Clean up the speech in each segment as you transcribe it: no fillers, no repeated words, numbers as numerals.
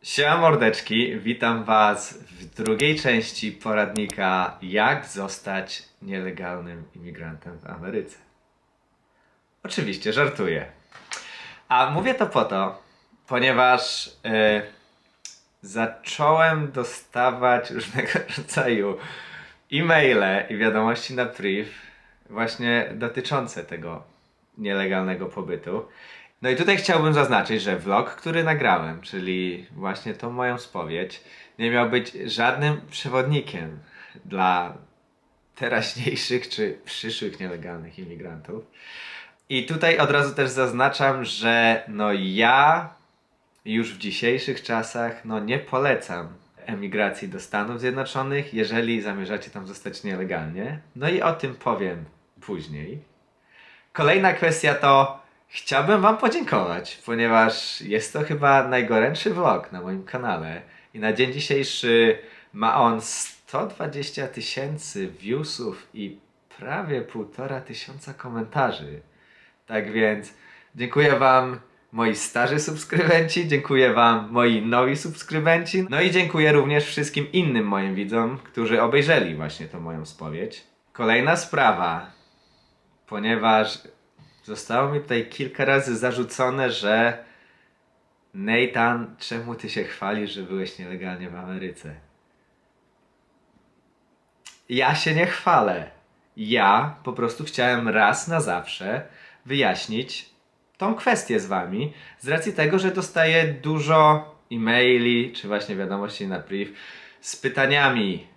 Siema mordeczki, witam was w drugiej części poradnika jak zostać nielegalnym imigrantem w Ameryce. Oczywiście, żartuję. A mówię to po to, ponieważ zacząłem dostawać różnego rodzaju e-maile i wiadomości na priv właśnie dotyczące tego nielegalnego pobytu. No i tutaj chciałbym zaznaczyć, że vlog, który nagrałem, czyli właśnie tą moją spowiedź, nie miał być żadnym przewodnikiem dla teraźniejszych czy przyszłych nielegalnych imigrantów. I tutaj od razu też zaznaczam, że ja już w dzisiejszych czasach nie polecam emigracji do Stanów Zjednoczonych, jeżeli zamierzacie tam zostać nielegalnie. No i o tym powiem później. Kolejna kwestia to chciałbym wam podziękować, ponieważ jest to chyba najgorętszy vlog na moim kanale i na dzień dzisiejszy ma on 120 000 viewsów i prawie 1500 komentarzy. Tak więc dziękuję wam moi starzy subskrybenci, dziękuję wam moi nowi subskrybenci, no i dziękuję również wszystkim innym moim widzom, którzy obejrzeli właśnie tą moją spowiedź. Kolejna sprawa, ponieważ zostało mi tutaj kilka razy zarzucone, że Nathan, czemu ty się chwalisz, że byłeś nielegalnie w Ameryce? Ja się nie chwalę. Ja po prostu chciałem raz na zawsze wyjaśnić tą kwestię z wami, z racji tego, że dostaję dużo e-maili, czy właśnie wiadomości na priv z pytaniami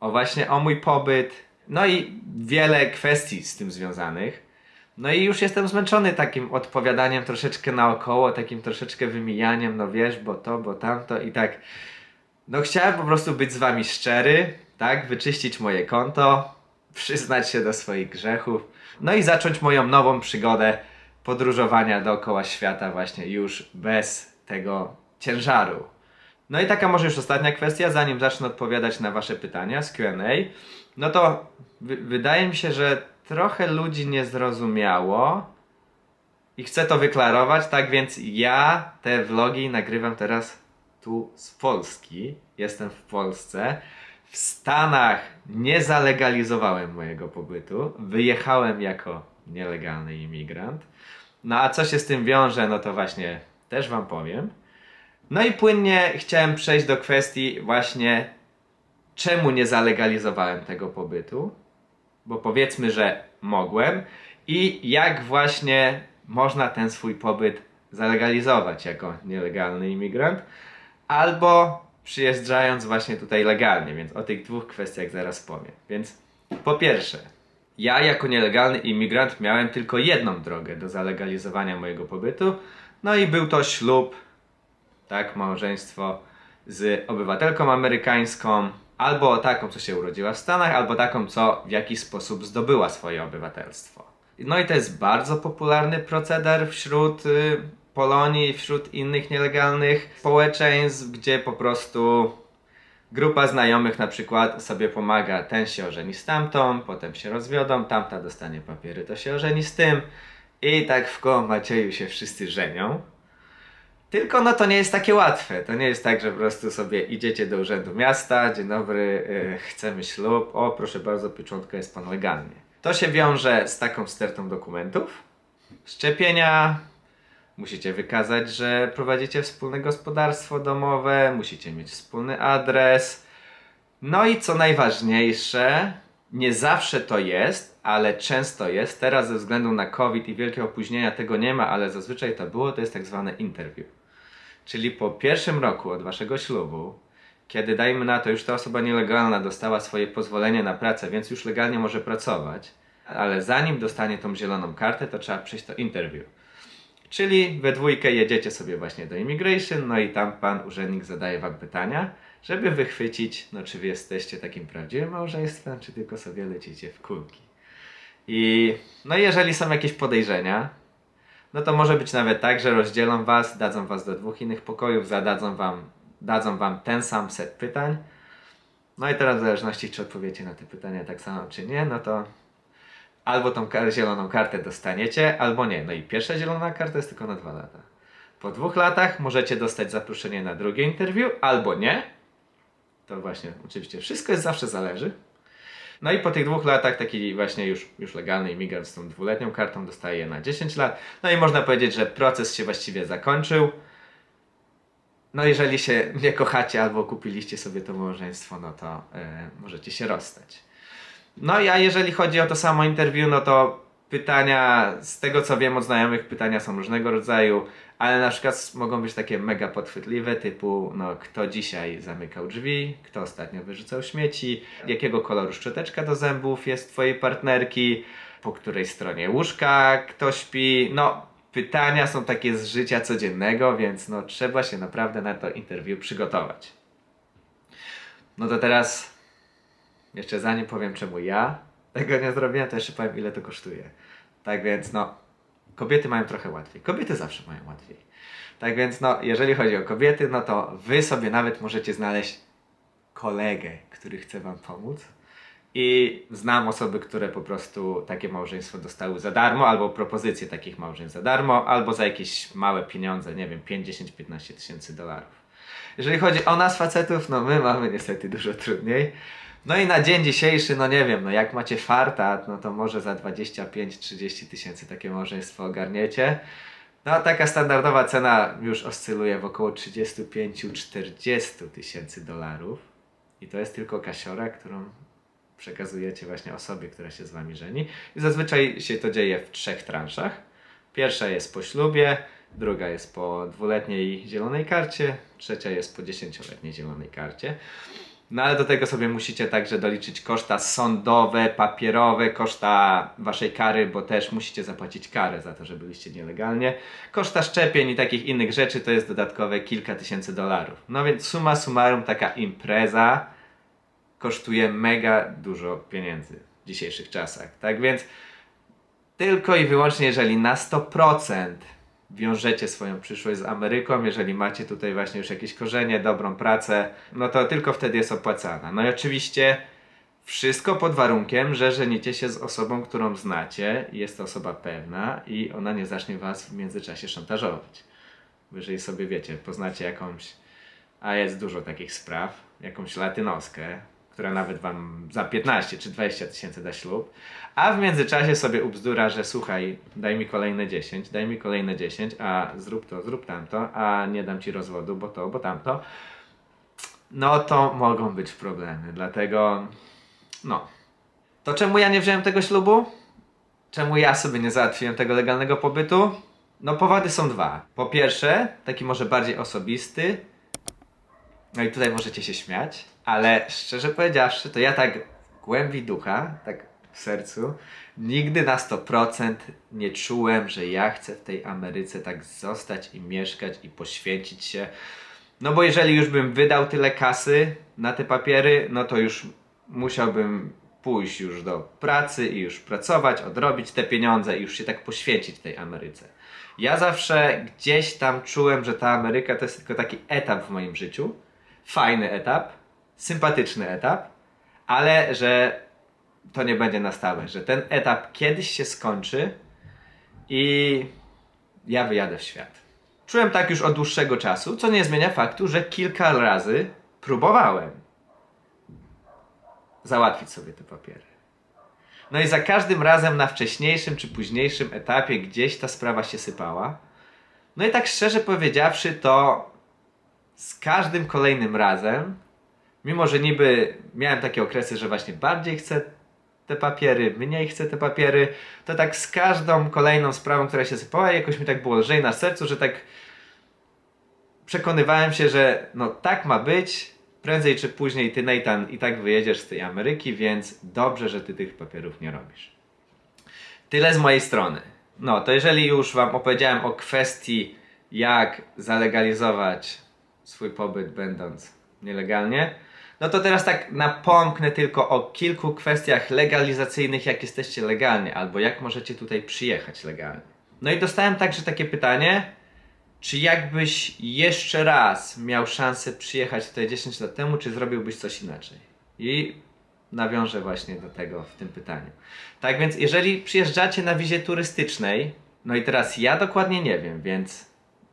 o mój pobyt, no i wiele kwestii z tym związanych. No i już jestem zmęczony takim odpowiadaniem troszeczkę naokoło, takim troszeczkę wymijaniem, no wiesz, bo to, bo tamto i tak. No chciałem po prostu być z wami szczery, tak, wyczyścić moje konto, przyznać się do swoich grzechów, no i zacząć moją nową przygodę podróżowania dookoła świata właśnie już bez tego ciężaru. No i taka może już ostatnia kwestia, zanim zacznę odpowiadać na wasze pytania z Q&A, no to wydaje mi się, że trochę ludzi nie zrozumiało i chcę to wyklarować, tak więc ja te vlogi nagrywam teraz tu z Polski. Jestem w Polsce. W Stanach nie zalegalizowałem mojego pobytu. Wyjechałem jako nielegalny imigrant. No a co się z tym wiąże, no to właśnie też wam powiem. No i płynnie chciałem przejść do kwestii właśnie czemu nie zalegalizowałem tego pobytu. Bo powiedzmy, że mogłem i jak właśnie można ten swój pobyt zalegalizować jako nielegalny imigrant albo przyjeżdżając właśnie tutaj legalnie, więc o tych dwóch kwestiach zaraz powiem. Więc po pierwsze, ja jako nielegalny imigrant miałem tylko jedną drogę do zalegalizowania mojego pobytu, no i był to ślub, tak, małżeństwo z obywatelką amerykańską, albo taką, co się urodziła w Stanach, albo taką, co w jakiś sposób zdobyła swoje obywatelstwo. No i to jest bardzo popularny proceder wśród Polonii, wśród innych nielegalnych społeczeństw, gdzie po prostu grupa znajomych na przykład sobie pomaga, ten się ożeni z tamtą, potem się rozwiodą, tamta dostanie papiery, to się ożeni z tym i tak w koło Macieju się wszyscy żenią. Tylko to nie jest takie łatwe. To nie jest tak, że po prostu sobie idziecie do urzędu miasta, dzień dobry, chcemy ślub, o proszę bardzo, pieczątka jest pan legalnie. To się wiąże z taką stertą dokumentów, szczepienia, musicie wykazać, że prowadzicie wspólne gospodarstwo domowe, musicie mieć wspólny adres. No i co najważniejsze, nie zawsze to jest, ale często jest, teraz ze względu na COVID i wielkie opóźnienia tego nie ma, ale zazwyczaj to było, to jest tak zwane interview. Czyli po pierwszym roku od waszego ślubu, kiedy dajmy na to już ta osoba nielegalna dostała swoje pozwolenie na pracę, więc już legalnie może pracować, ale zanim dostanie tą zieloną kartę, to trzeba przejść to interview. Czyli we dwójkę jedziecie sobie właśnie do immigration, no i tam pan urzędnik zadaje wam pytania, żeby wychwycić, czy wy jesteście takim prawdziwym małżeństwem, czy tylko sobie lecicie w kulki. I jeżeli są jakieś podejrzenia, no to może być nawet tak, że rozdzielą was, dadzą was do dwóch innych pokojów, dadzą wam ten sam set pytań. No i teraz w zależności, czy odpowiecie na te pytania tak samo, czy nie, no to albo tą zieloną kartę dostaniecie, albo nie. No i pierwsza zielona karta jest tylko na 2 lata. Po 2 latach możecie dostać zaproszenie na drugie interview, albo nie. To właśnie, oczywiście, wszystko jest zawsze zależy. No i po tych 2 latach taki właśnie już legalny imigrant z tą 2-letnią kartą dostaje je na 10 lat. No i można powiedzieć, że proces się właściwie zakończył. No jeżeli się nie kochacie albo kupiliście sobie to małżeństwo, no to możecie się rozstać. No a jeżeli chodzi o to samo interview, no to pytania, z tego co wiem od znajomych, pytania są różnego rodzaju, ale na przykład mogą być takie mega podchwytliwe, typu no, kto dzisiaj zamykał drzwi, kto ostatnio wyrzucał śmieci, jakiego koloru szczoteczka do zębów jest twojej partnerki, po której stronie łóżka kto śpi. No, pytania są takie z życia codziennego, więc no, trzeba się naprawdę na to interview przygotować. No to teraz, jeszcze zanim powiem czemu ja tego nie zrobiłem, to jeszcze powiem ile to kosztuje. Tak więc no, kobiety mają trochę łatwiej. Kobiety zawsze mają łatwiej. Tak więc no, jeżeli chodzi o kobiety, no to wy sobie nawet możecie znaleźć kolegę, który chce wam pomóc. I znam osoby, które po prostu takie małżeństwo dostały za darmo, albo propozycje takich małżeństw za darmo, albo za jakieś małe pieniądze, nie wiem, 5, 10, 15 tysięcy dolarów. Jeżeli chodzi o nas facetów, no my mamy niestety dużo trudniej. No i na dzień dzisiejszy, no nie wiem, no jak macie farta, no to może za 25-30 tysięcy takie małżeństwo ogarniecie. No taka standardowa cena już oscyluje w około 35-40 tysięcy dolarów. I to jest tylko kasiora, którą przekazujecie właśnie osobie, która się z wami żeni. I zazwyczaj się to dzieje w 3 transzach. Pierwsza jest po ślubie, druga jest po 2-letniej zielonej karcie, trzecia jest po 10-letniej zielonej karcie. No ale do tego sobie musicie także doliczyć koszta sądowe, papierowe, koszta waszej kary, bo też musicie zapłacić karę za to, że byliście nielegalnie. Koszta szczepień i takich innych rzeczy to jest dodatkowe kilka tysięcy dolarów. No więc summa summarum taka impreza kosztuje mega dużo pieniędzy w dzisiejszych czasach. Tak więc tylko i wyłącznie jeżeli na 100% wiążecie swoją przyszłość z Ameryką, jeżeli macie tutaj właśnie już jakieś korzenie, dobrą pracę, no to tylko wtedy jest opłacana. No i oczywiście wszystko pod warunkiem, że żenicie się z osobą, którą znacie, jest to osoba pewna i ona nie zacznie was w międzyczasie szantażować. Bo jeżeli sobie wiecie, poznacie jakąś, a jest dużo takich spraw, jakąś latynoskę, która nawet wam za 15 czy 20 tysięcy da ślub, a w międzyczasie sobie ubzdura, że słuchaj, daj mi kolejne 10, daj mi kolejne 10, a zrób to, zrób tamto, a nie dam ci rozwodu, bo to, bo tamto, no to mogą być problemy. Dlatego, no. To czemu ja nie wziąłem tego ślubu? Czemu ja sobie nie załatwiłem tego legalnego pobytu? No powody są 2. Po pierwsze, taki może bardziej osobisty, no i tutaj możecie się śmiać, ale szczerze powiedziawszy, to ja tak w głębi ducha, tak w sercu, nigdy na 100% nie czułem, że ja chcę w tej Ameryce tak zostać i mieszkać i poświęcić się. No bo jeżeli już bym wydał tyle kasy na te papiery, no to już musiałbym pójść już do pracy i już pracować, odrobić te pieniądze i już się tak poświęcić tej Ameryce. Ja zawsze gdzieś tam czułem, że ta Ameryka to jest tylko taki etap w moim życiu. Fajny etap, sympatyczny etap, ale że to nie będzie na stałe, że ten etap kiedyś się skończy i ja wyjadę w świat. Czułem tak już od dłuższego czasu, co nie zmienia faktu, że kilka razy próbowałem załatwić sobie te papiery. No i za każdym razem na wcześniejszym czy późniejszym etapie gdzieś ta sprawa się sypała. No i tak szczerze powiedziawszy, to z każdym kolejnym razem, mimo że niby miałem takie okresy, że właśnie bardziej chcę te papiery, mniej chcę te papiery, to tak z każdą kolejną sprawą, która się sypała, jakoś mi tak było lżej na sercu, że tak przekonywałem się, że no tak ma być, prędzej czy później ty, Nathan, i tak wyjedziesz z tej Ameryki, więc dobrze, że ty tych papierów nie robisz. Tyle z mojej strony. No to jeżeli już wam opowiedziałem o kwestii, jak zalegalizować swój pobyt będąc nielegalnie, no to teraz tak napomknę tylko o kilku kwestiach legalizacyjnych, jak jesteście legalnie, albo jak możecie tutaj przyjechać legalnie. No i dostałem także takie pytanie, czy jakbyś jeszcze raz miał szansę przyjechać tutaj 10 lat temu, czy zrobiłbyś coś inaczej? I nawiążę właśnie do tego w tym pytaniu. Tak więc jeżeli przyjeżdżacie na wizie turystycznej, no i teraz ja dokładnie nie wiem, więc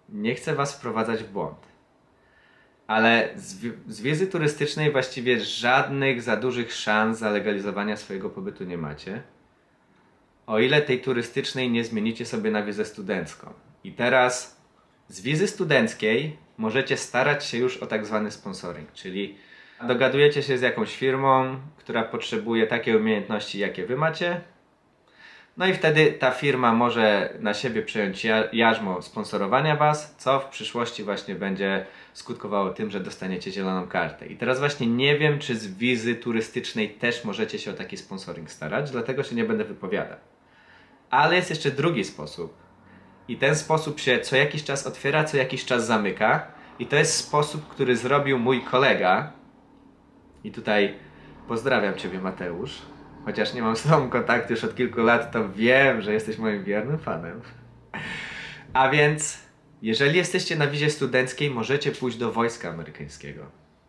nie chcę was wprowadzać w błąd. Ale z wizy turystycznej właściwie żadnych za dużych szans zalegalizowania swojego pobytu nie macie. O ile tej turystycznej nie zmienicie sobie na wizę studencką. I teraz z wizy studenckiej możecie starać się już o tak zwany sponsoring, czyli dogadujecie się z jakąś firmą, która potrzebuje takie umiejętności, jakie wy macie. No i wtedy ta firma może na siebie przejąć jarzmo sponsorowania was, co w przyszłości właśnie będzie skutkowało tym, że dostaniecie zieloną kartę. I teraz właśnie nie wiem, czy z wizy turystycznej też możecie się o taki sponsoring starać, dlatego się nie będę wypowiadał. Ale jest jeszcze drugi sposób. I ten sposób się co jakiś czas otwiera, co jakiś czas zamyka. I to jest sposób, który zrobił mój kolega. I tutaj pozdrawiam Ciebie, Mateusz. Chociaż nie mam z Tobą kontaktu już od kilku lat, to wiem, że jesteś moim wiernym fanem. A więc, jeżeli jesteście na wizie studenckiej, możecie pójść do wojska amerykańskiego.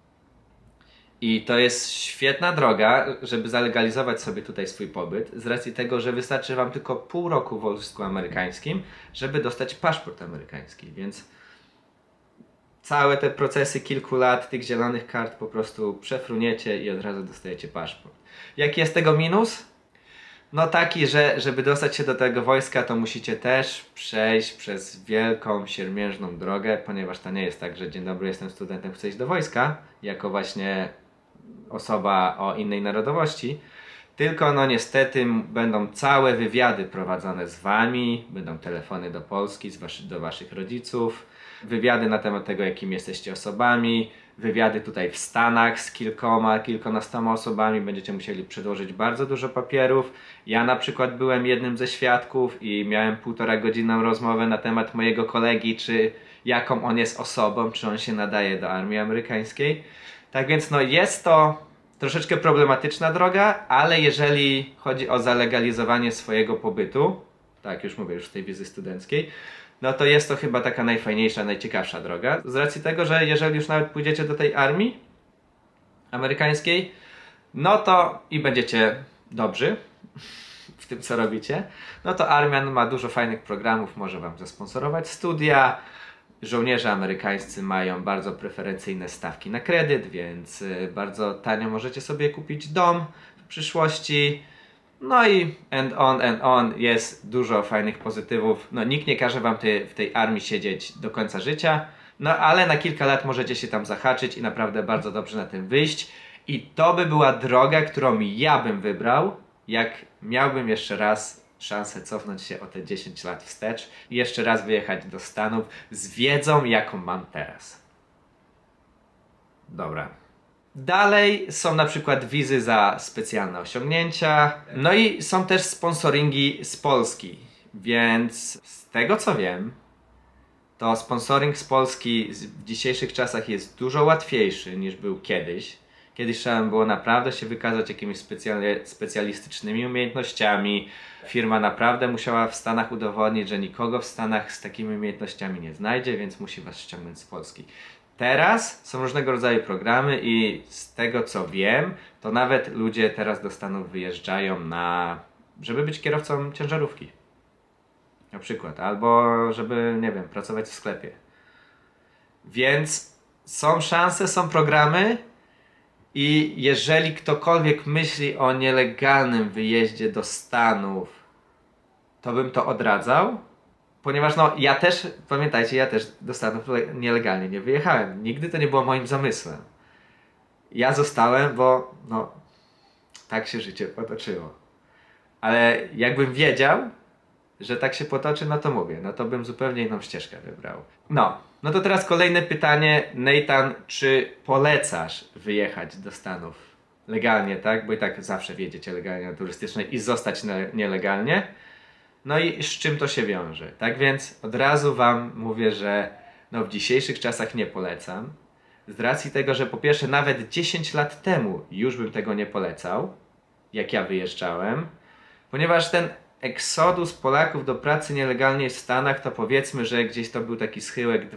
I to jest świetna droga, żeby zalegalizować sobie tutaj swój pobyt, z racji tego, że wystarczy wam tylko pół roku w wojsku amerykańskim, żeby dostać paszport amerykański, więc całe te procesy kilku lat tych zielonych kart po prostu przefruniecie i od razu dostajecie paszport. Jaki jest tego minus? No taki, że żeby dostać się do tego wojska, to musicie też przejść przez wielką, siermiężną drogę, ponieważ to nie jest tak, że dzień dobry, jestem studentem, chcę iść do wojska, jako właśnie osoba o innej narodowości, tylko no niestety będą całe wywiady prowadzone z wami, będą telefony do Polski, do waszych rodziców, wywiady na temat tego, jakimi jesteście osobami, wywiady tutaj w Stanach z kilkunastoma osobami, będziecie musieli przedłożyć bardzo dużo papierów. Ja na przykład byłem jednym ze świadków i miałem 1,5-godzinną rozmowę na temat mojego kolegi, czy jaką on jest osobą, czy on się nadaje do armii amerykańskiej. Tak więc no jest to troszeczkę problematyczna droga, ale jeżeli chodzi o zalegalizowanie swojego pobytu, tak już mówię, już w tej wizy studenckiej, no to jest to chyba taka najfajniejsza, najciekawsza droga. Z racji tego, że jeżeli już nawet pójdziecie do tej armii amerykańskiej, no to i będziecie dobrzy w tym, co robicie, no to armia ma dużo fajnych programów, może wam zasponsorować studia. Żołnierze amerykańscy mają bardzo preferencyjne stawki na kredyt, więc bardzo tanio możecie sobie kupić dom w przyszłości. No i and on, jest dużo fajnych pozytywów. No nikt nie każe wam w tej armii siedzieć do końca życia, no ale na kilka lat możecie się tam zahaczyć i naprawdę bardzo dobrze na tym wyjść. I to by była droga, którą ja bym wybrał, jak miałbym jeszcze raz szansę cofnąć się o te 10 lat wstecz i jeszcze raz wyjechać do Stanów z wiedzą, jaką mam teraz. Dobra. Dalej są na przykład wizy za specjalne osiągnięcia. No i są też sponsoringi z Polski. Więc z tego co wiem, to sponsoring z Polski w dzisiejszych czasach jest dużo łatwiejszy niż był kiedyś. Kiedyś trzeba było naprawdę się wykazać jakimiś specjalistycznymi umiejętnościami. Firma naprawdę musiała w Stanach udowodnić, że nikogo w Stanach z takimi umiejętnościami nie znajdzie, więc musi was ściągnąć z Polski. Teraz są różnego rodzaju programy i z tego co wiem, to nawet ludzie teraz do Stanów wyjeżdżają żeby być kierowcą ciężarówki. Na przykład. Albo żeby, nie wiem, pracować w sklepie. Więc są szanse, są programy i jeżeli ktokolwiek myśli o nielegalnym wyjeździe do Stanów, to bym to odradzał. Ponieważ no ja też, pamiętajcie, ja też do Stanów nielegalnie nie wyjechałem. Nigdy to nie było moim zamysłem. Ja zostałem, bo no tak się życie potoczyło. Ale jakbym wiedział, że tak się potoczy, no to mówię, no to bym zupełnie inną ścieżkę wybrał. No to teraz kolejne pytanie, Nathan, czy polecasz wyjechać do Stanów legalnie, tak? Bo i tak zawsze wjedziecie legalnie na turystycznej i zostać nielegalnie. No i z czym to się wiąże? Tak więc od razu wam mówię, że no w dzisiejszych czasach nie polecam. Z racji tego, że po pierwsze nawet 10 lat temu już bym tego nie polecał, jak ja wyjeżdżałem, ponieważ ten eksodus Polaków do pracy nielegalnie w Stanach, to powiedzmy, że gdzieś to był taki schyłek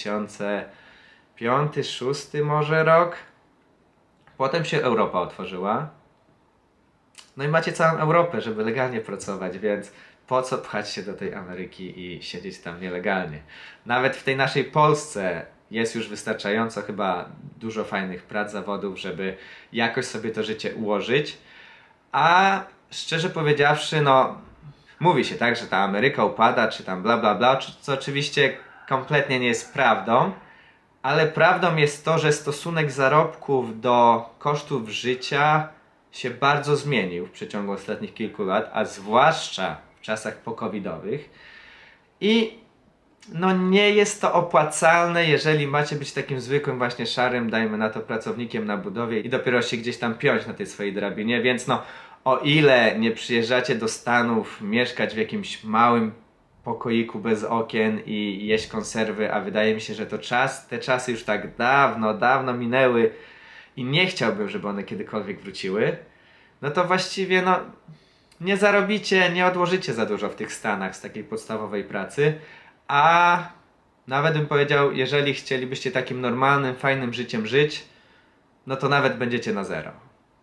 2005-2006 może rok. Potem się Europa otworzyła. No i macie całą Europę, żeby legalnie pracować, więc Po co pchać się do tej Ameryki i siedzieć tam nielegalnie? Nawet w tej naszej Polsce jest już wystarczająco chyba dużo fajnych prac, zawodów, żeby jakoś sobie to życie ułożyć. A szczerze powiedziawszy, no mówi się tak, że ta Ameryka upada, czy tam bla bla bla, co oczywiście kompletnie nie jest prawdą, ale prawdą jest to, że stosunek zarobków do kosztów życia się bardzo zmienił w przeciągu ostatnich kilku lat, a zwłaszcza w czasach pokowidowych. I no nie jest to opłacalne, jeżeli macie być takim zwykłym właśnie szarym, dajmy na to, pracownikiem na budowie i dopiero się gdzieś tam piąć na tej swojej drabinie, więc no o ile nie przyjeżdżacie do Stanów mieszkać w jakimś małym pokoiku bez okien i jeść konserwy, a wydaje mi się, że te czasy już tak dawno minęły i nie chciałbym, żeby one kiedykolwiek wróciły, no to właściwie no nie zarobicie, nie odłożycie za dużo w tych Stanach z takiej podstawowej pracy, a nawet bym powiedział, jeżeli chcielibyście takim normalnym, fajnym życiem żyć, no to nawet będziecie na zero.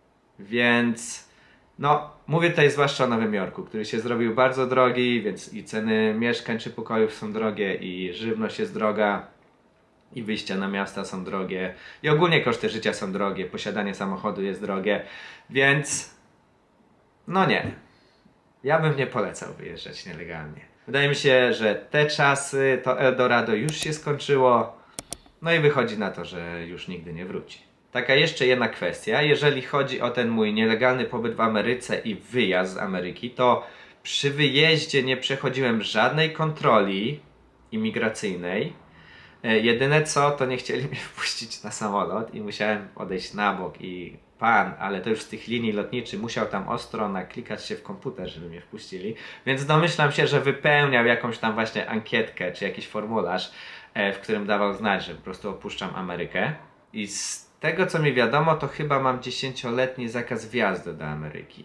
Więc no, mówię tutaj zwłaszcza o Nowym Jorku, który się zrobił bardzo drogi, więc i ceny mieszkań czy pokojów są drogie, i żywność jest droga, i wyjścia na miasta są drogie, i ogólnie koszty życia są drogie, posiadanie samochodu jest drogie, więc no nie. Ja bym nie polecał wyjeżdżać nielegalnie. Wydaje mi się, że te czasy, to Eldorado już się skończyło, no i wychodzi na to, że już nigdy nie wróci. Taka jeszcze jedna kwestia, jeżeli chodzi o ten mój nielegalny pobyt w Ameryce i wyjazd z Ameryki, to przy wyjeździe nie przechodziłem żadnej kontroli imigracyjnej. Jedyne co, to nie chcieli mnie wpuścić na samolot i musiałem odejść na bok i ale to już z tych linii lotniczych musiał tam ostro naklikać się w komputer, żeby mnie wpuścili, więc domyślam się, że wypełniał jakąś tam właśnie ankietkę czy jakiś formularz, w którym dawał znać, że po prostu opuszczam Amerykę. I z tego co mi wiadomo, to chyba mam 10-letni zakaz wjazdu do Ameryki.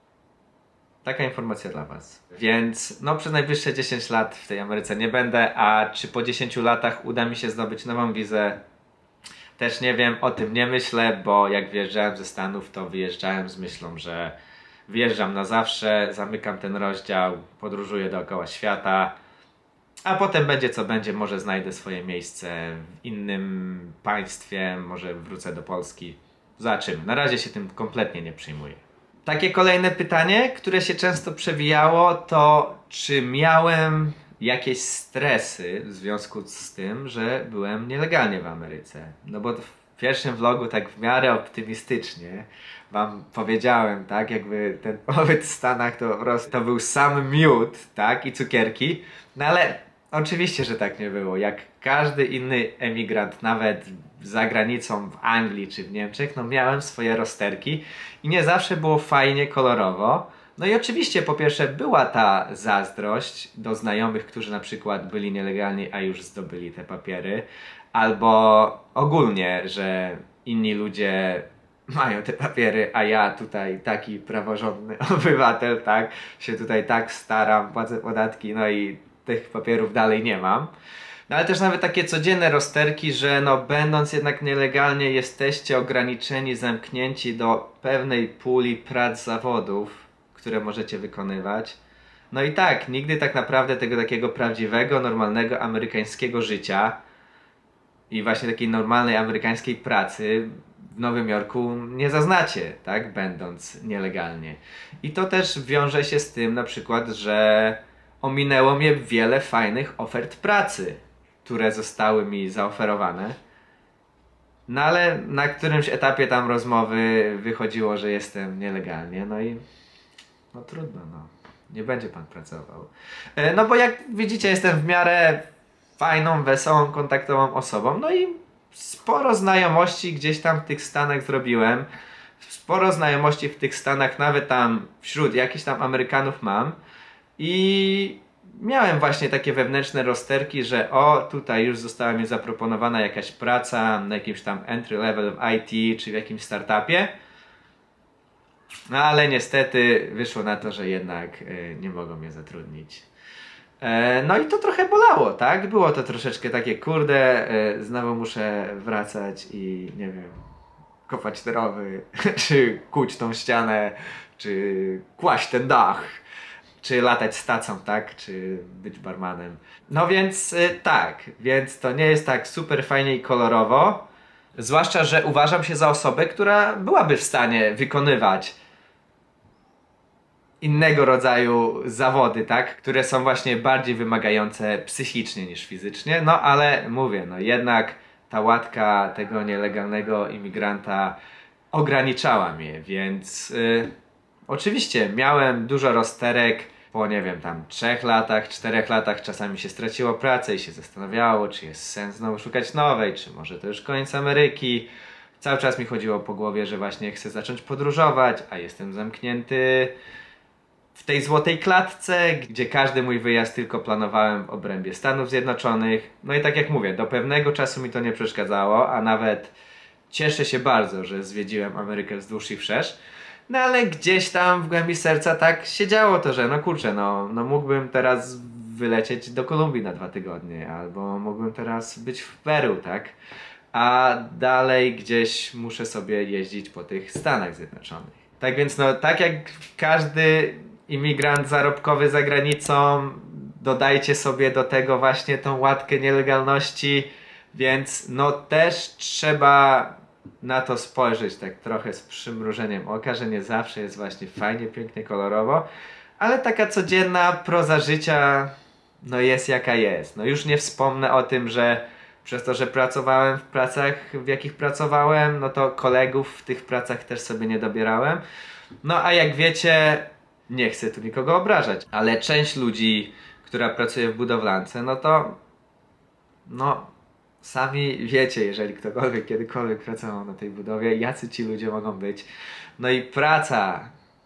Taka informacja dla was. Więc no przez najbliższe 10 lat w tej Ameryce nie będę, a czy po 10 latach uda mi się zdobyć nową wizę? Też nie wiem, o tym nie myślę, bo jak wyjeżdżałem ze Stanów, to wyjeżdżałem z myślą, że wyjeżdżam na zawsze, zamykam ten rozdział, podróżuję dookoła świata, a potem będzie co będzie, może znajdę swoje miejsce w innym państwie, może wrócę do Polski. Zobaczymy. Na razie się tym kompletnie nie przejmuję. Takie kolejne pytanie, które się często przewijało, to czy miałem jakieś stresy w związku z tym, że byłem nielegalnie w Ameryce. No bo w pierwszym vlogu tak w miarę optymistycznie wam powiedziałem, tak, jakby ten pobyt w Stanach to po prostu to był sam miód, tak, i cukierki. No ale oczywiście, że tak nie było. Jak każdy inny emigrant, nawet za granicą w Anglii czy w Niemczech, no miałem swoje rozterki i nie zawsze było fajnie, kolorowo. No i oczywiście po pierwsze była ta zazdrość do znajomych, którzy na przykład byli nielegalni, a już zdobyli te papiery, albo ogólnie, że inni ludzie mają te papiery, a ja tutaj taki praworządny obywatel, tak, się tutaj tak staram, płacę podatki, no i tych papierów dalej nie mam. No ale też nawet takie codzienne rozterki, że no będąc jednak nielegalnie jesteście ograniczeni, zamknięci do pewnej puli prac, zawodów, które możecie wykonywać. No i tak, nigdy tak naprawdę tego takiego prawdziwego, normalnego amerykańskiego życia i właśnie takiej normalnej amerykańskiej pracy w Nowym Jorku nie zaznacie, tak, będąc nielegalnie. I to też wiąże się z tym na przykład, że ominęło mnie wiele fajnych ofert pracy, które zostały mi zaoferowane. No ale na którymś etapie tam rozmowy wychodziło, że jestem nielegalnie, no i no trudno, no. Nie będzie pan pracował. No bo jak widzicie, jestem w miarę fajną, wesołą, kontaktową osobą, no i sporo znajomości gdzieś tam w tych Stanach zrobiłem. Sporo znajomości w tych Stanach, nawet tam wśród jakichś tam Amerykanów mam. I miałem właśnie takie wewnętrzne rozterki, że o, tutaj już została mi zaproponowana jakaś praca na jakimś tam entry level w IT, czy w jakimś startupie. No ale niestety wyszło na to, że jednak nie mogą mnie zatrudnić. No i to trochę bolało, tak? Było to troszeczkę takie, kurde, znowu muszę wracać i nie wiem, kopać te rowy, czy kuć tą ścianę, czy kłaść ten dach. czy latać z tacą, tak? Czy być barmanem. No więc tak, więc to nie jest tak super fajnie i kolorowo. Zwłaszcza, że uważam się za osobę, która byłaby w stanie wykonywać innego rodzaju zawody, tak? Które są właśnie bardziej wymagające psychicznie niż fizycznie. No ale mówię, no jednak ta łatka tego nielegalnego imigranta ograniczała mnie, więc oczywiście miałem dużo rozterek po nie wiem tam 3 latach, 4 latach, czasami się straciło pracę i się zastanawiało, czy jest sens znowu szukać nowej, czy może to już koniec Ameryki. Cały czas mi chodziło po głowie, że właśnie chcę zacząć podróżować, a jestem zamknięty w tej złotej klatce, gdzie każdy mój wyjazd tylko planowałem w obrębie Stanów Zjednoczonych. No i tak jak mówię, do pewnego czasu mi to nie przeszkadzało, a nawet cieszę się bardzo, że zwiedziłem Amerykę wzdłuż i wszerz. No ale gdzieś tam w głębi serca tak się działo to, że no kurczę, no mógłbym teraz wylecieć do Kolumbii na 2 tygodnie, albo mógłbym teraz być w Peru, tak? A dalej gdzieś muszę sobie jeździć po tych Stanach Zjednoczonych. Tak więc no, tak jak każdy imigrant zarobkowy za granicą, dodajcie sobie do tego właśnie tą łatkę nielegalności, więc no też trzeba na to spojrzeć tak trochę z przymrużeniem oka, że nie zawsze jest właśnie fajnie, pięknie, kolorowo, ale taka codzienna proza życia no jest jaka jest. No już nie wspomnę o tym, że przez to, że pracowałem w pracach, w jakich pracowałem, no to kolegów w tych pracach też sobie nie dobierałem. No a jak wiecie, nie chcę tu nikogo obrażać, ale część ludzi, która pracuje w budowlance, no to sami wiecie, jeżeli ktokolwiek kiedykolwiek pracował na tej budowie, jacy ci ludzie mogą być. No i praca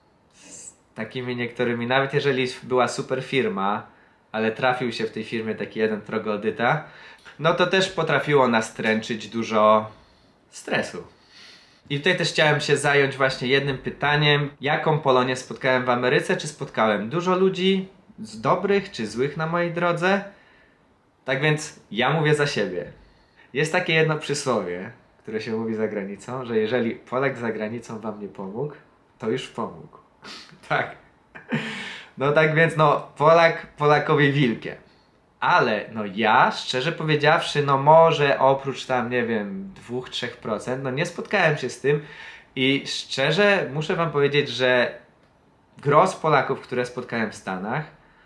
z takimi niektórymi, nawet jeżeli była super firma, ale trafił się w tej firmie taki jeden troglodyta, no to też potrafiło nastręczyć dużo stresu. I tutaj też chciałem się zająć właśnie jednym pytaniem. Jaką Polonię spotkałem w Ameryce? Czy spotkałem dużo ludzi z dobrych czy złych na mojej drodze? Tak więc ja mówię za siebie. Jest takie jedno przysłowie, które się mówi za granicą, że jeżeli Polak za granicą wam nie pomógł, to już pomógł. Tak. No tak więc Polak Polakowi wilkiem. Ale ja, szczerze powiedziawszy, może oprócz tam, nie wiem, 2-3%, nie spotkałem się z tym i szczerze muszę wam powiedzieć, że gros Polaków, które spotkałem w Stanach,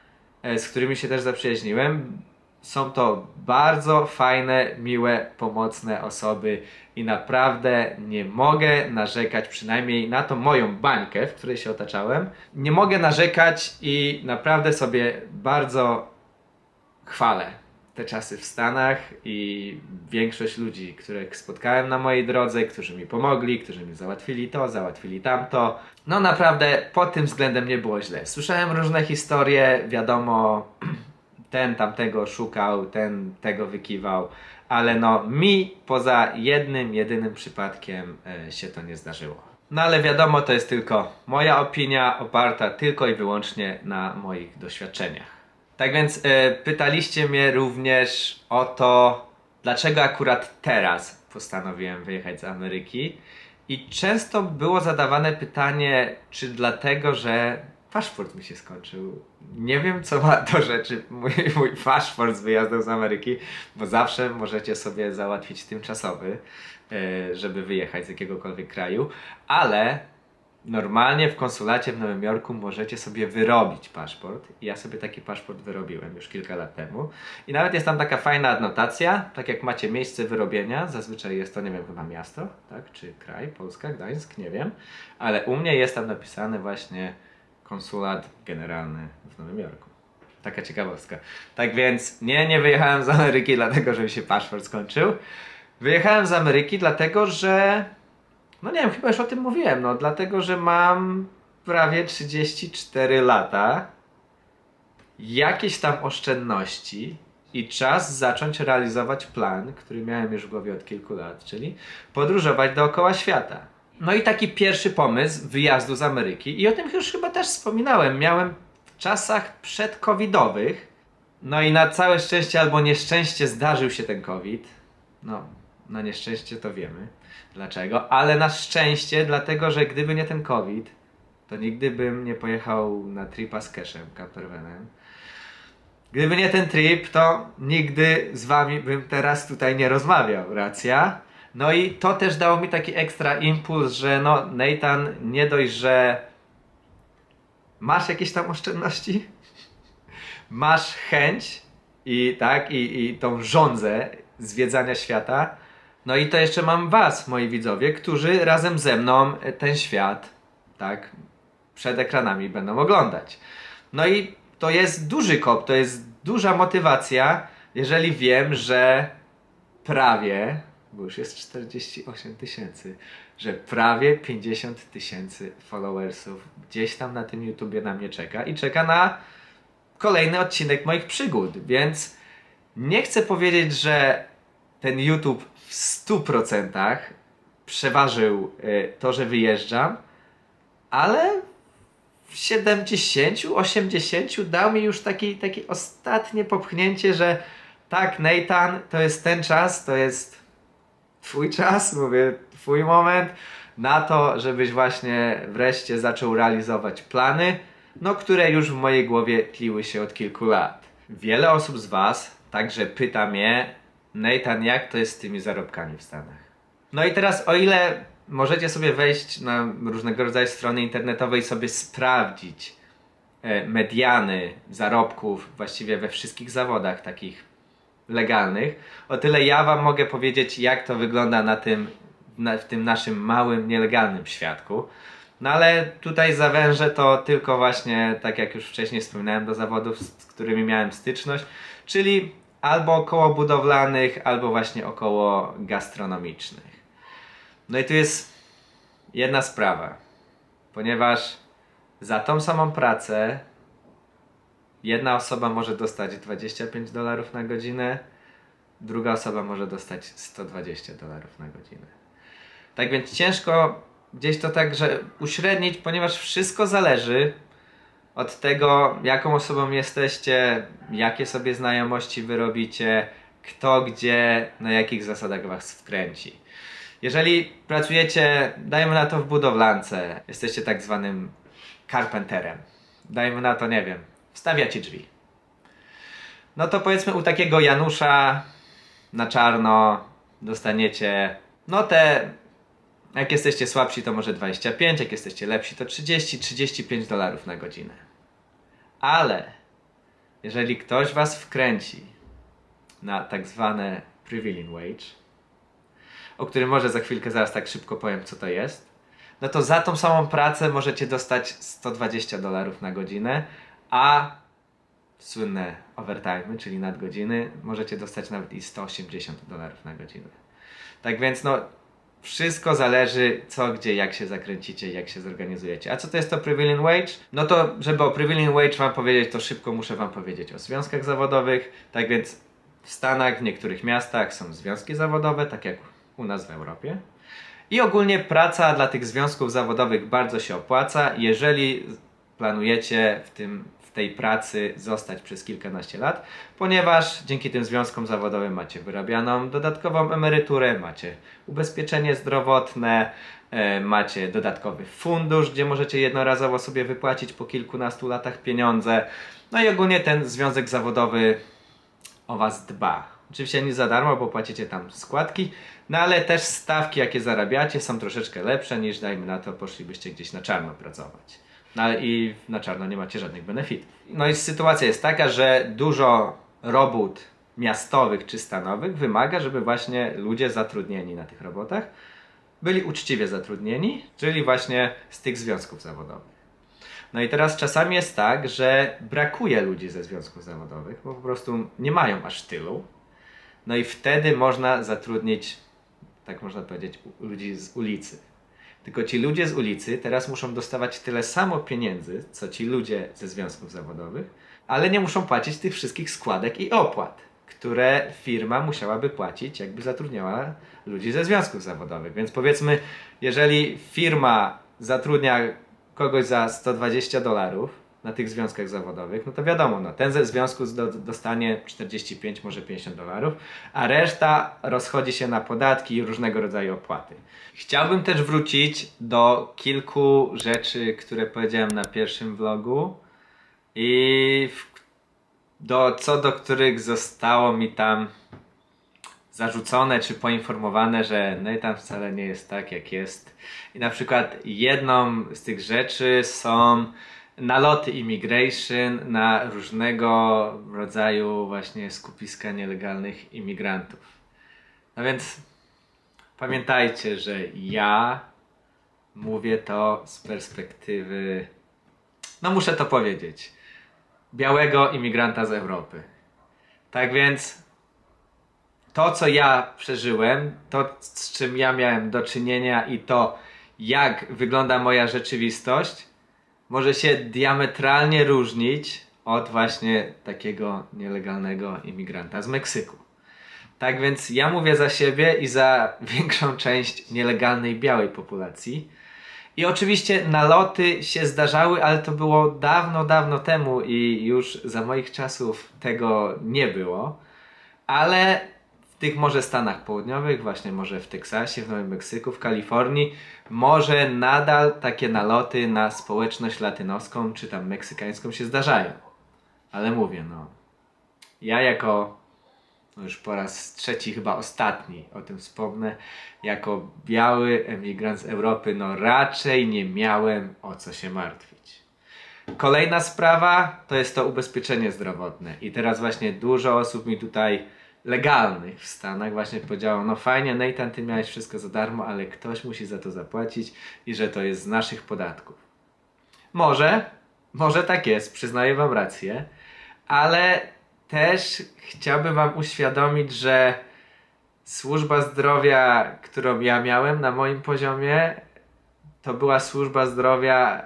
z którymi się też zaprzyjaźniłem, są to bardzo fajne, miłe, pomocne osoby i naprawdę nie mogę narzekać, przynajmniej na tą moją bańkę, w której się otaczałem. Nie mogę narzekać i naprawdę sobie bardzo chwalę te czasy w Stanach i większość ludzi, których spotkałem na mojej drodze, którzy mi pomogli, którzy mi załatwili to, załatwili tamto. No naprawdę pod tym względem nie było źle. Słyszałem różne historie, wiadomo, ten tamtego szukał, ten tego wykiwał, ale mi poza jednym, jedynym przypadkiem się to nie zdarzyło. No ale wiadomo, to jest tylko moja opinia, oparta tylko i wyłącznie na moich doświadczeniach. Tak więc pytaliście mnie również o to, dlaczego akurat teraz postanowiłem wyjechać z Ameryki. I często było zadawane pytanie, czy dlatego, że paszport mi się skończył. Nie wiem, co ma do rzeczy mój paszport z wyjazdem z Ameryki, bo zawsze możecie sobie załatwić tymczasowy, żeby wyjechać z jakiegokolwiek kraju, ale normalnie w konsulacie w Nowym Jorku możecie sobie wyrobić paszport. I ja sobie taki paszport wyrobiłem już kilka lat temu. I nawet jest tam taka fajna adnotacja, tak jak macie miejsce wyrobienia, zazwyczaj jest to, nie wiem, chyba miasto, tak? Czy kraj, Polska, Gdańsk, nie wiem. Ale u mnie jest tam napisane właśnie konsulat generalny w Nowym Jorku. Taka ciekawostka. Tak więc nie wyjechałem z Ameryki dlatego, że mi się paszport skończył. Wyjechałem z Ameryki dlatego, że nie wiem, chyba już o tym mówiłem, dlatego, że mam prawie 34 lata, jakieś tam oszczędności i czas zacząć realizować plan, który miałem już w głowie od kilku lat, czyli podróżować dookoła świata. No i taki pierwszy pomysł wyjazdu z Ameryki, i o tym już chyba też wspominałem, miałem w czasach przedcovidowych, no i na całe szczęście albo nieszczęście zdarzył się ten COVID, na nieszczęście to wiemy dlaczego, ale na szczęście dlatego, że gdyby nie ten COVID, to nigdy bym nie pojechał na tripa z Cashem, campervanem. Gdyby nie ten trip, to nigdy z wami bym teraz tutaj nie rozmawiał, racja? No i to też dało mi taki ekstra impuls, że no Nathan, nie dość, że masz jakieś tam oszczędności, masz chęć i tak, i tą żądzę zwiedzania świata, no i to jeszcze mam was, moi widzowie, którzy razem ze mną ten świat, tak, przed ekranami będą oglądać. No i to jest duży kop, to jest duża motywacja, jeżeli wiem, że prawie, bo już jest 48 000, że prawie 50 000 followersów gdzieś tam na tym YouTubie na mnie czeka i czeka na kolejny odcinek moich przygód, więc nie chcę powiedzieć, że ten YouTube w 100% przeważył to, że wyjeżdżam, ale w 70-80 dał mi już takie ostatnie popchnięcie, że tak, Nathan, to jest ten czas, to jest twój czas, mówię, twój moment na to, żebyś właśnie wreszcie zaczął realizować plany, no które już w mojej głowie tliły się od kilku lat. Wiele osób z was także pyta mnie, Nathan, jak to jest z tymi zarobkami w Stanach? No i teraz, o ile możecie sobie wejść na różnego rodzaju strony internetowe i sobie sprawdzić mediany zarobków właściwie we wszystkich zawodach takich legalnych, o tyle ja wam mogę powiedzieć, jak to wygląda w tym naszym małym, nielegalnym świadku. No ale tutaj zawężę to tylko właśnie, tak jak już wcześniej wspominałem, do zawodów, z którymi miałem styczność, czyli albo około budowlanych, albo właśnie około gastronomicznych. No i tu jest jedna sprawa, ponieważ za tą samą pracę jedna osoba może dostać $25 na godzinę, druga osoba może dostać $120 na godzinę. Tak więc ciężko gdzieś to tak, że uśrednić, ponieważ wszystko zależy od tego, jaką osobą jesteście, jakie sobie znajomości wyrobicie, kto gdzie, na jakich zasadach was wkręci. Jeżeli pracujecie, dajmy na to w budowlance, jesteście tak zwanym carpenterem, dajmy na to, nie wiem, wstawiacie drzwi. No to powiedzmy u takiego Janusza na czarno dostaniecie, no jak jesteście słabsi to może 25, jak jesteście lepsi to 30-35 na godzinę. Ale jeżeli ktoś was wkręci na tak zwane prevailing wage, o którym może za chwilkę zaraz tak szybko powiem, co to jest, no to za tą samą pracę możecie dostać $120 na godzinę, a słynne overtime, czyli nadgodziny, możecie dostać nawet i $180 na godzinę. Tak więc no, wszystko zależy co, gdzie, jak się zakręcicie, jak się zorganizujecie. A co to jest to prevailing wage? No to, żeby o prevailing wage wam powiedzieć, to szybko muszę wam powiedzieć o związkach zawodowych. Tak więc w Stanach, w niektórych miastach są związki zawodowe, tak jak u nas w Europie. I ogólnie praca dla tych związków zawodowych bardzo się opłaca, jeżeli planujecie w tej pracy zostać przez kilkanaście lat, ponieważ dzięki tym związkom zawodowym macie wyrabianą dodatkową emeryturę, macie ubezpieczenie zdrowotne, macie dodatkowy fundusz, gdzie możecie jednorazowo sobie wypłacić po kilkunastu latach pieniądze. No i ogólnie ten związek zawodowy o was dba. Oczywiście nie za darmo, bo płacicie tam składki, no ale też stawki, jakie zarabiacie, są troszeczkę lepsze niż, dajmy na to, poszlibyście gdzieś na czarno pracować. No ale i na czarno nie macie żadnych benefitów. No i sytuacja jest taka, że dużo robót miastowych czy stanowych wymaga, żeby właśnie ludzie zatrudnieni na tych robotach byli uczciwie zatrudnieni, czyli właśnie z tych związków zawodowych. No i teraz czasami jest tak, że brakuje ludzi ze związków zawodowych, bo po prostu nie mają aż tylu. No i wtedy można zatrudnić, tak można powiedzieć, ludzi z ulicy. Tylko ci ludzie z ulicy teraz muszą dostawać tyle samo pieniędzy, co ci ludzie ze związków zawodowych, ale nie muszą płacić tych wszystkich składek i opłat, które firma musiałaby płacić, jakby zatrudniała ludzi ze związków zawodowych. Więc powiedzmy, jeżeli firma zatrudnia kogoś za $120 na tych związkach zawodowych, no to wiadomo, no, ten ze związku dostanie 45, może $50, a reszta rozchodzi się na podatki i różnego rodzaju opłaty. Chciałbym też wrócić do kilku rzeczy, które powiedziałem na pierwszym vlogu i co do których zostało mi tam zarzucone czy poinformowane, że no i tam wcale nie jest tak, jak jest. I na przykład jedną z tych rzeczy są naloty immigration na różnego rodzaju właśnie skupiska nielegalnych imigrantów. No więc pamiętajcie, że ja mówię to z perspektywy, no muszę to powiedzieć, białego imigranta z Europy. Tak więc to, co ja przeżyłem, to, z czym ja miałem do czynienia i to, jak wygląda moja rzeczywistość, może się diametralnie różnić od właśnie takiego nielegalnego imigranta z Meksyku. Tak więc ja mówię za siebie i za większą część nielegalnej białej populacji. I oczywiście naloty się zdarzały, ale to było dawno, dawno temu i już za moich czasów tego nie było. Ale w tych może Stanach Południowych, właśnie może w Teksasie, w Nowym Meksyku, w Kalifornii, może nadal takie naloty na społeczność latynoską czy tam meksykańską się zdarzają. Ale mówię, no, ja jako, no już po raz trzeci, chyba ostatni o tym wspomnę, jako biały emigrant z Europy, no raczej nie miałem o co się martwić. Kolejna sprawa to jest to ubezpieczenie zdrowotne. I teraz właśnie dużo osób mi tutaj legalnych w Stanach właśnie powiedziało, no fajnie Nathan, ty miałeś wszystko za darmo, ale ktoś musi za to zapłacić i że to jest z naszych podatków. Może tak jest, przyznaję wam rację, ale też chciałbym wam uświadomić, że służba zdrowia, którą ja miałem na moim poziomie, to była służba zdrowia,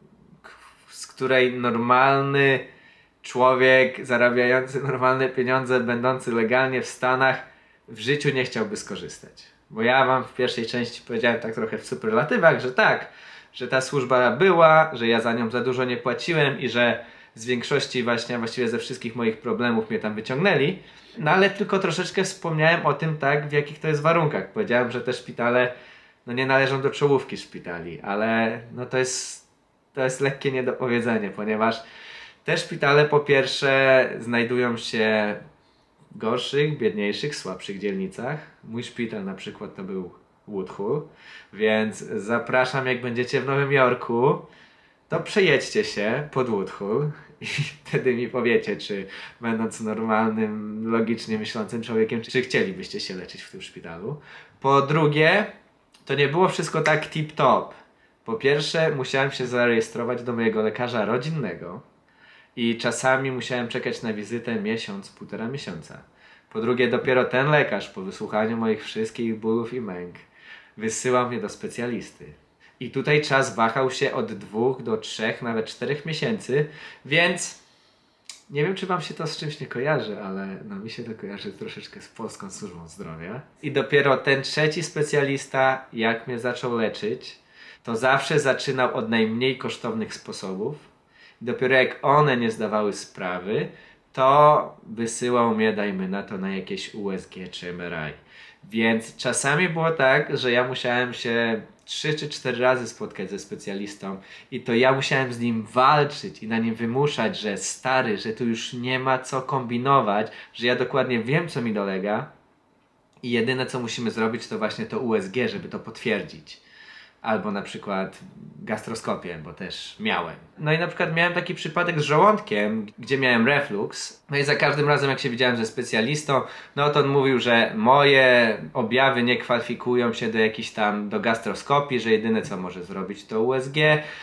z której normalny człowiek zarabiający normalne pieniądze, będący legalnie w Stanach, w życiu nie chciałby skorzystać. Bo ja wam w pierwszej części powiedziałem tak trochę w superlatywach, że tak, że ta służba była, że ja za nią za dużo nie płaciłem i że z większości właściwie ze wszystkich moich problemów mnie tam wyciągnęli. No ale tylko troszeczkę wspomniałem o tym, tak, w jakich to jest warunkach. Powiedziałem, że te szpitale no nie należą do czołówki szpitali, ale no to jest lekkie niedopowiedzenie, ponieważ te szpitale po pierwsze znajdują się w gorszych, biedniejszych, słabszych dzielnicach. Mój szpital na przykład to był Woodhull, więc zapraszam, jak będziecie w Nowym Jorku, to przejedźcie się pod Woodhull i wtedy mi powiecie, czy będąc normalnym, logicznie myślącym człowiekiem, czy chcielibyście się leczyć w tym szpitalu. Po drugie, to nie było wszystko tak tip-top. Po pierwsze, musiałem się zarejestrować do mojego lekarza rodzinnego i czasami musiałem czekać na wizytę miesiąc, półtora miesiąca. Po drugie, dopiero ten lekarz po wysłuchaniu moich wszystkich bólów i męk wysyłał mnie do specjalisty. I tutaj czas wahał się od 2 do 3, nawet 4 miesięcy, więc nie wiem, czy wam się to z czymś nie kojarzy, ale no mi się to kojarzy troszeczkę z Polską Służbą Zdrowia. I dopiero ten trzeci specjalista, jak mnie zaczął leczyć, to zawsze zaczynał od najmniej kosztownych sposobów. I dopiero jak one nie zdawały sprawy, to wysyłał mnie, dajmy na to, na jakieś USG czy MRI. Więc czasami było tak, że ja musiałem się 3 czy 4 razy spotkać ze specjalistą i to ja musiałem z nim walczyć i na nim wymuszać, że stary, że tu już nie ma co kombinować, że ja dokładnie wiem, co mi dolega i jedyne, co musimy zrobić, to właśnie to USG, żeby to potwierdzić. Albo na przykład gastroskopię, bo też miałem. No i na przykład miałem taki przypadek z żołądkiem, gdzie miałem reflux. No i za każdym razem, jak się widziałem ze specjalistą, no to on mówił, że moje objawy nie kwalifikują się do jakiejś tam, do gastroskopii, że jedyne co może zrobić to USG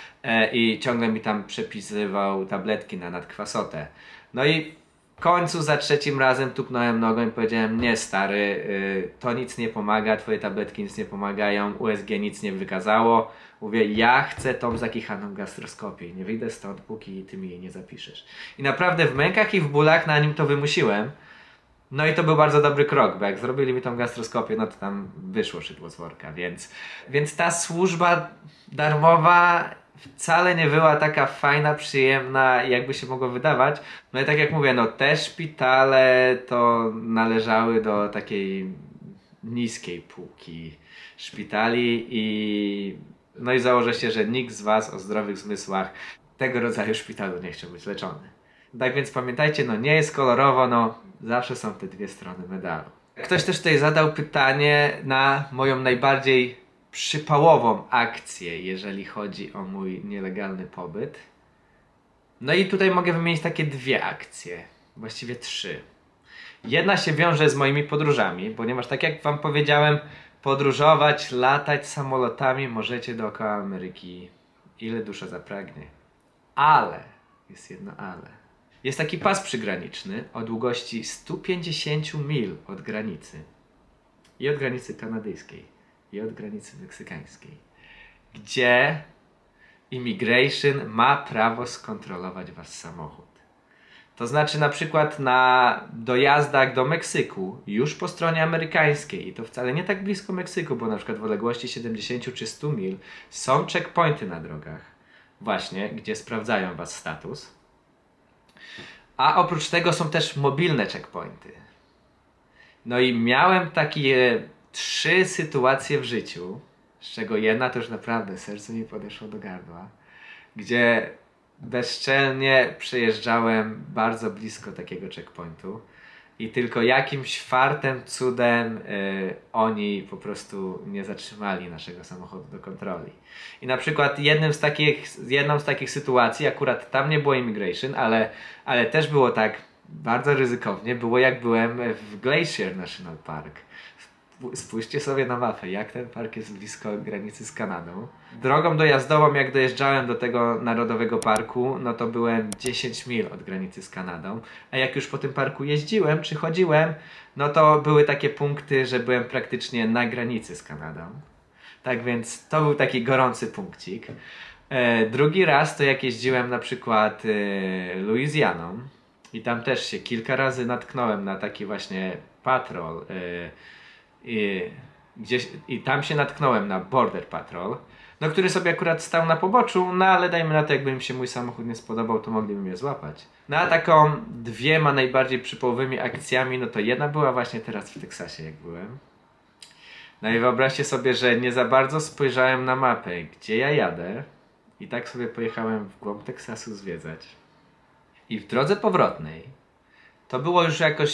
i ciągle mi tam przepisywał tabletki na nadkwasotę. No i w końcu za 3 razem tupnąłem nogą i powiedziałem, nie stary, to nic nie pomaga, twoje tabletki nic nie pomagają, USG nic nie wykazało. Mówię, ja chcę tą zakichaną gastroskopię, nie wyjdę stąd, póki ty mi jej nie zapiszesz. I naprawdę w mękach i w bólach na nim to wymusiłem. No i to był bardzo dobry krok, bo jak zrobili mi tą gastroskopię, no to tam wyszło szydło z worka, więc ta służba darmowa wcale nie była taka fajna, przyjemna, jakby się mogło wydawać. No i tak jak mówię, no te szpitale to należały do takiej niskiej półki szpitali no i założę się, że nikt z was o zdrowych zmysłach tego rodzaju szpitalu nie chciał być leczony. Tak więc pamiętajcie, no nie jest kolorowo, no zawsze są te dwie strony medalu. Ktoś też tutaj zadał pytanie na moją najbardziej przypałową akcję, jeżeli chodzi o mój nielegalny pobyt. No i tutaj mogę wymienić takie dwie akcje, właściwie trzy. Jedna się wiąże z moimi podróżami, ponieważ tak jak wam powiedziałem, podróżować, latać samolotami możecie dookoła Ameryki, ile dusza zapragnie. Ale, jest jedno ale. Jest taki pas przygraniczny o długości 150 mil od granicy. I od granicy kanadyjskiej, i od granicy meksykańskiej. Gdzie immigration ma prawo skontrolować wasz samochód. To znaczy na przykład na dojazdach do Meksyku, już po stronie amerykańskiej, i to wcale nie tak blisko Meksyku, bo na przykład w odległości 70 czy 100 mil są checkpointy na drogach, właśnie, gdzie sprawdzają was status. A oprócz tego są też mobilne checkpointy. No i miałem takie 3 sytuacje w życiu, z czego jedna to już naprawdę serce mi podeszło do gardła, gdzie bezczelnie przejeżdżałem bardzo blisko takiego checkpointu i tylko jakimś fartem, cudem oni po prostu nie zatrzymali naszego samochodu do kontroli. I na przykład jedną z takich sytuacji, akurat tam nie było immigration, ale też było tak bardzo ryzykownie, było jak byłem w Glacier National Park. Spójrzcie sobie na mapę, jak ten park jest blisko granicy z Kanadą. Drogą dojazdową, jak dojeżdżałem do tego narodowego parku, no to byłem 10 mil od granicy z Kanadą. A jak już po tym parku jeździłem, czy chodziłem, no to były takie punkty, że byłem praktycznie na granicy z Kanadą. Tak więc to był taki gorący punkcik. Drugi raz to jak jeździłem na przykład Luizjaną i tam też się kilka razy natknąłem na taki właśnie patrol. I tam się natknąłem na Border Patrol, no który sobie akurat stał na poboczu, no ale dajmy na to, jakby mi się mój samochód nie spodobał, to mogliby mnie złapać. No a taką dwiema najbardziej przypołowymi akcjami, no to jedna była właśnie teraz w Teksasie, jak byłem. No i wyobraźcie sobie, że nie za bardzo spojrzałem na mapę, gdzie ja jadę, i tak sobie pojechałem w głąb Teksasu zwiedzać. I w drodze powrotnej to było już jakoś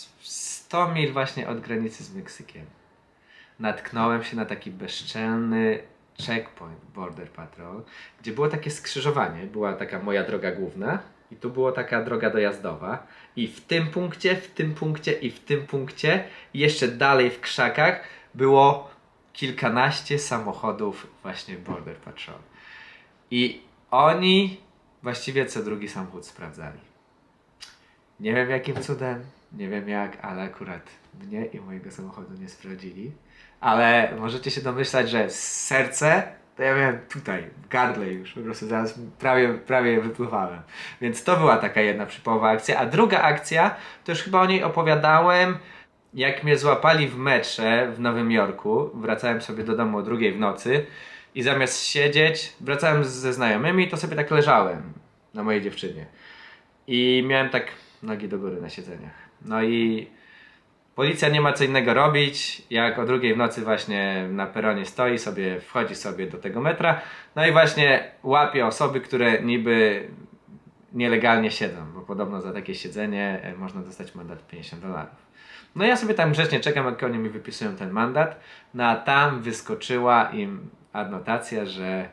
100 mil właśnie od granicy z Meksykiem. Natknąłem się na taki bezczelny checkpoint Border Patrol, gdzie było takie skrzyżowanie, była taka moja droga główna i tu była taka droga dojazdowa i w tym punkcie, w tym punkcie i w tym punkcie i jeszcze dalej w krzakach było kilkanaście samochodów właśnie Border Patrol. I oni właściwie co drugi samochód sprawdzali. Nie wiem jakim cudem, nie wiem jak, ale akurat mnie i mojego samochodu nie sprawdzili. Ale możecie się domyślać, że serce to ja miałem tutaj, w gardle już, po prostu zaraz prawie wypływałem. Więc to była taka jedna przypołowa akcja. A druga akcja, to już chyba o niej opowiadałem, jak mnie złapali w metrze w Nowym Jorku. Wracałem sobie do domu o 2 w nocy i zamiast siedzieć, wracałem ze znajomymi, to sobie tak leżałem na mojej dziewczynie. I miałem tak nogi do góry na siedzeniach. No i policja nie ma co innego robić, jak o 2 w nocy właśnie na peronie stoi sobie, wchodzi sobie do tego metra, no i właśnie łapie osoby, które niby nielegalnie siedzą, bo podobno za takie siedzenie można dostać mandat $50. No ja sobie tam grzecznie czekam, jak oni mi wypisują ten mandat, no a tam wyskoczyła im adnotacja, że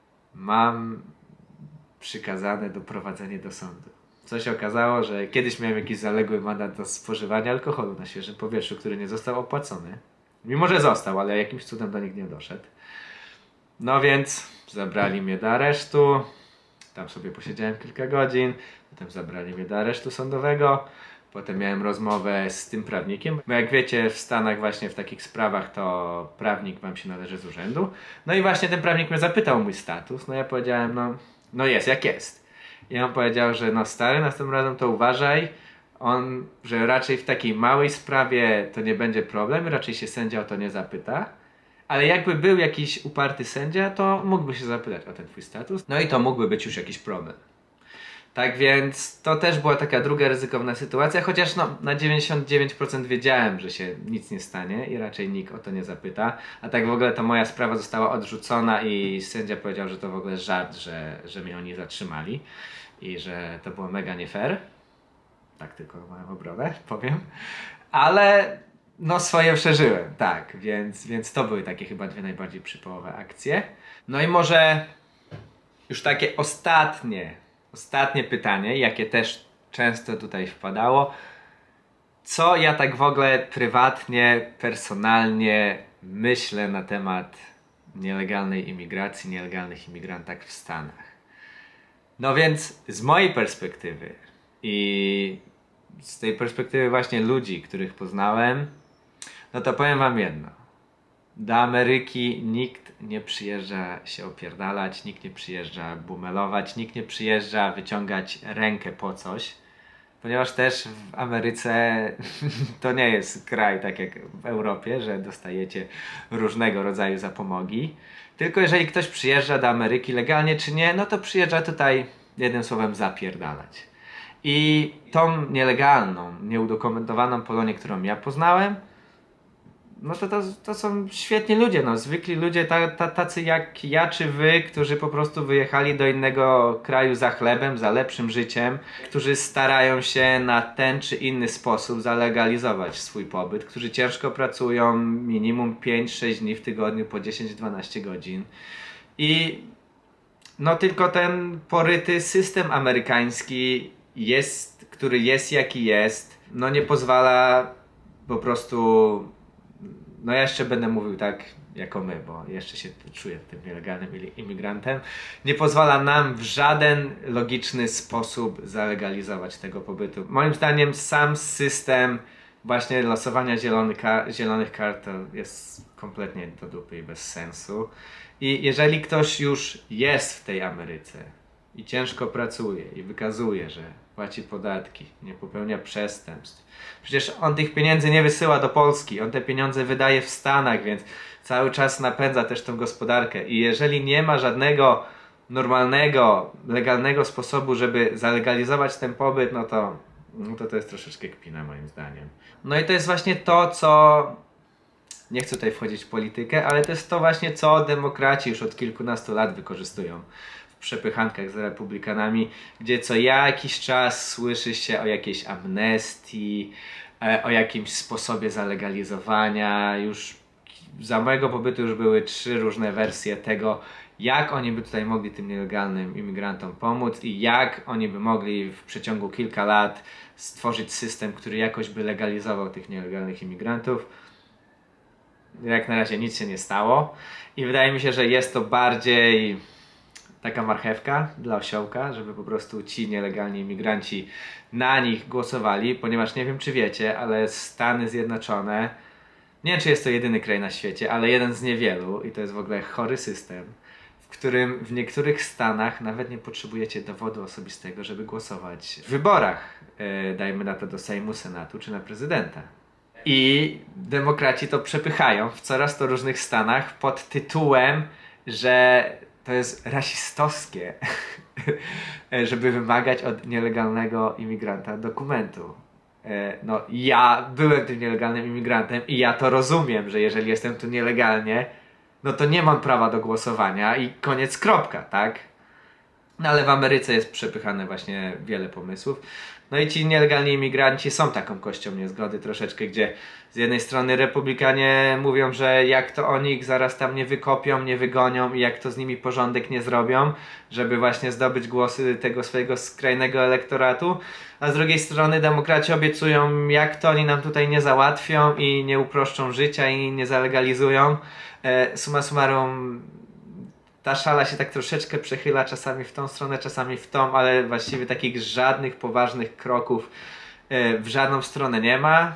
mam przykazane doprowadzenie do sądu. Co się okazało, że kiedyś miałem jakiś zaległy mandat za spożywanie alkoholu na świeżym powietrzu, który nie został opłacony. Mimo że został, ale jakimś cudem do nich nie doszedł. No więc zabrali mnie do aresztu. Tam sobie posiedziałem kilka godzin. Potem zabrali mnie do aresztu sądowego. Potem miałem rozmowę z tym prawnikiem. Bo jak wiecie, w Stanach właśnie w takich sprawach to prawnik wam się należy z urzędu. No i właśnie ten prawnik mnie zapytał o mój status. No ja powiedziałem, no jest jak jest. I on powiedział, że no stary, następnym razem to uważaj, że raczej w takiej małej sprawie to nie będzie problem, raczej się sędzia o to nie zapyta, Ale jakby był jakiś uparty sędzia, to mógłby się zapytać o ten twój status. No i to mógłby być już jakiś problem. Tak więc to też była taka druga ryzykowna sytuacja, chociaż no, na 99% wiedziałem, że się nic nie stanie i raczej nikt o to nie zapyta. A tak w ogóle to moja sprawa została odrzucona i sędzia powiedział, że to w ogóle żart, że mnie oni zatrzymali i że to było mega nie fair. Tak tylko moją obronę powiem. Ale no swoje przeżyłem, tak, więc to były takie chyba dwie najbardziej przypałowe akcje. No i może już takie ostatnie pytanie, jakie też często tutaj wpadało. Co ja tak w ogóle prywatnie, personalnie myślę na temat nielegalnej imigracji, nielegalnych imigrantach w Stanach? No więc z mojej perspektywy i z tej perspektywy właśnie ludzi, których poznałem, no to powiem wam jedno. Do Ameryki nikt nie przyjeżdża się opierdalać, nikt nie przyjeżdża bumelować, nikt nie przyjeżdża wyciągać rękę po coś, ponieważ też w Ameryce to nie jest kraj tak jak w Europie, że dostajecie różnego rodzaju zapomogi. Tylko jeżeli ktoś przyjeżdża do Ameryki legalnie czy nie, no to przyjeżdża tutaj jednym słowem zapierdalać. I tą nielegalną, nieudokumentowaną Polonię, którą ja poznałem, no to są świetni ludzie, no, zwykli ludzie, tacy jak ja czy wy, którzy po prostu wyjechali do innego kraju za chlebem, za lepszym życiem, którzy starają się na ten czy inny sposób zalegalizować swój pobyt, którzy ciężko pracują minimum 5-6 dni w tygodniu po 10-12 godzin. I no tylko ten poryty system amerykański który jest jaki jest, no nie pozwala po prostu. No ja jeszcze będę mówił tak jako my, bo jeszcze się czuję tym nielegalnym imigrantem. Nie pozwala nam w żaden logiczny sposób zalegalizować tego pobytu. Moim zdaniem sam system właśnie losowania zielonych kart to jest kompletnie do dupy i bez sensu. I jeżeli ktoś już jest w tej Ameryce i ciężko pracuje i wykazuje, że płaci podatki, nie popełnia przestępstw. Przecież on tych pieniędzy nie wysyła do Polski, on te pieniądze wydaje w Stanach, więc cały czas napędza też tą gospodarkę. I jeżeli nie ma żadnego normalnego, legalnego sposobu, żeby zalegalizować ten pobyt, no to jest troszeczkę kpina moim zdaniem. No i to jest właśnie to, co... Nie chcę tutaj wchodzić w politykę, ale to jest to właśnie, co demokraci już od kilkunastu lat wykorzystują w przepychankach z republikanami, gdzie co jakiś czas słyszy się o jakiejś amnestii, o jakimś sposobie zalegalizowania. Już za mojego pobytu już były 3 różne wersje tego, jak oni by tutaj mogli tym nielegalnym imigrantom pomóc i jak oni by mogli w przeciągu kilka lat stworzyć system, który jakoś by legalizował tych nielegalnych imigrantów. Jak na razie nic się nie stało i wydaje mi się, że jest to bardziej taka marchewka dla osiołka, żeby po prostu ci nielegalni imigranci na nich głosowali, ponieważ nie wiem czy wiecie, ale Stany Zjednoczone, nie wiem czy jest to jedyny kraj na świecie, ale jeden z niewielu i to jest w ogóle chory system, w którym w niektórych stanach nawet nie potrzebujecie dowodu osobistego, żeby głosować w wyborach, dajmy na to do Sejmu, Senatu czy na prezydenta. I demokraci to przepychają w coraz to różnych stanach pod tytułem, że to jest rasistowskie, żeby wymagać od nielegalnego imigranta dokumentu. No ja byłem tym nielegalnym imigrantem i ja to rozumiem, że jeżeli jestem tu nielegalnie, no to nie mam prawa do głosowania i koniec, kropka, tak? No ale w Ameryce jest przepychane właśnie wiele pomysłów. No i ci nielegalni imigranci są taką kością niezgody troszeczkę, gdzie z jednej strony republikanie mówią, że jak to oni ich zaraz tam nie wykopią, nie wygonią i jak to z nimi porządek nie zrobią, żeby właśnie zdobyć głosy tego swojego skrajnego elektoratu, a z drugiej strony demokraci obiecują, jak to oni nam tutaj nie załatwią i nie uproszczą życia i nie zalegalizują. Summa summarum ta szala się tak troszeczkę przechyla czasami w tą stronę, czasami w tą, ale właściwie takich żadnych poważnych kroków w żadną stronę nie ma.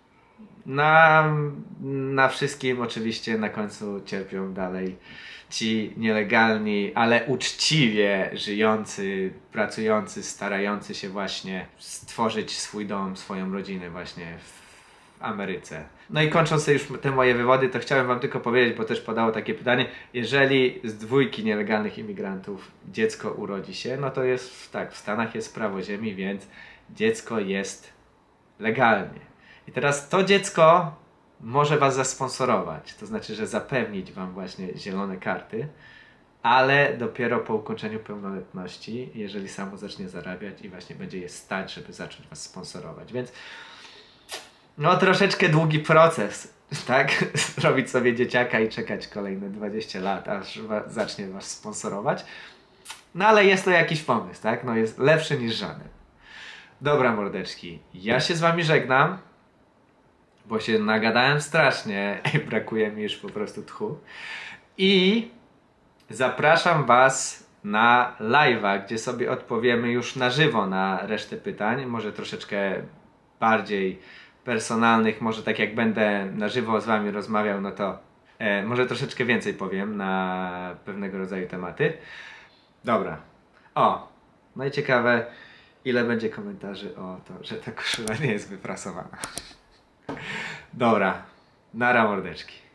Na wszystkim oczywiście na końcu cierpią dalej ci nielegalni, ale uczciwie żyjący, pracujący, starający się właśnie stworzyć swój dom, swoją rodzinę właśnie w Ameryce. No i kończąc sobie już te moje wywody, to chciałem wam tylko powiedzieć, bo też padało takie pytanie, jeżeli z 2 nielegalnych imigrantów dziecko urodzi się, no to jest tak, w Stanach jest prawo ziemi, więc dziecko jest legalnie. I teraz to dziecko może was zasponsorować, to znaczy, że zapewnić wam właśnie zielone karty, ale dopiero po ukończeniu pełnoletności, jeżeli samo zacznie zarabiać i właśnie będzie je stać, żeby zacząć was sponsorować. Więc no troszeczkę długi proces, tak? Zrobić sobie dzieciaka i czekać kolejne 20 lat, aż zacznie was sponsorować. No ale jest to jakiś pomysł, tak? No jest lepszy niż żaden. Dobra mordeczki, ja się z wami żegnam, bo się nagadałem strasznie i brakuje mi już po prostu tchu. I zapraszam was na live'a, gdzie sobie odpowiemy już na żywo na resztę pytań, może troszeczkę bardziej personalnych, może tak jak będę na żywo z wami rozmawiał, no to może troszeczkę więcej powiem na pewnego rodzaju tematy. Dobra. O, no i ciekawe, ile będzie komentarzy o to, że ta koszula nie jest wyprasowana. Dobra, nara mordeczki.